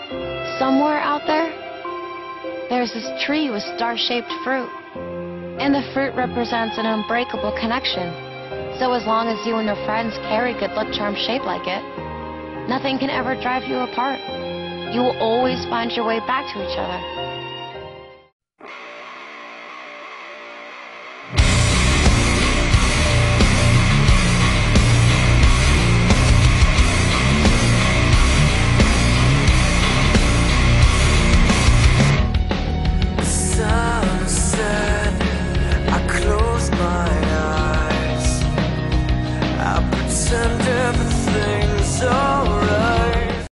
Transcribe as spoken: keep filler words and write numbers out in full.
Somewhere out there, there's this tree with star-shaped fruit. And the fruit represents an unbreakable connection. So as long as you and your friends carry good luck charms shaped like it, nothing can ever drive you apart. You will always find your way back to each other.